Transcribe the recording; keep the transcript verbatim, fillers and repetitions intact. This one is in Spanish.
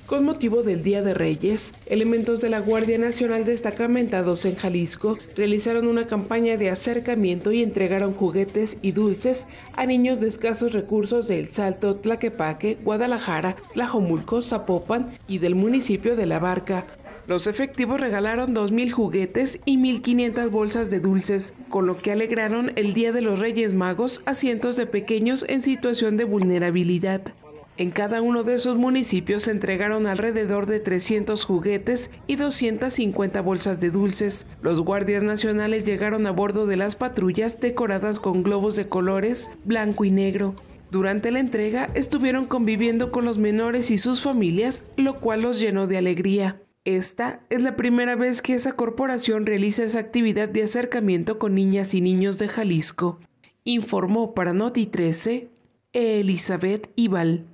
Con motivo del Día de Reyes, elementos de la Guardia Nacional destacamentados en Jalisco realizaron una campaña de acercamiento y entregaron juguetes y dulces a niños de escasos recursos de El Salto, Tlaquepaque, Guadalajara, Tlajomulco, Zapopan y del municipio de La Barca. Los efectivos regalaron dos mil juguetes y mil quinientas bolsas de dulces, con lo que alegraron el Día de los Reyes Magos a cientos de pequeños en situación de vulnerabilidad. En cada uno de esos municipios se entregaron alrededor de trescientos juguetes y doscientas cincuenta bolsas de dulces. Los guardias nacionales llegaron a bordo de las patrullas decoradas con globos de colores blanco y negro. Durante la entrega estuvieron conviviendo con los menores y sus familias, lo cual los llenó de alegría. Esta es la primera vez que esa corporación realiza esa actividad de acercamiento con niñas y niños de Jalisco. Informó para Noti trece, Elizabeth Ibal.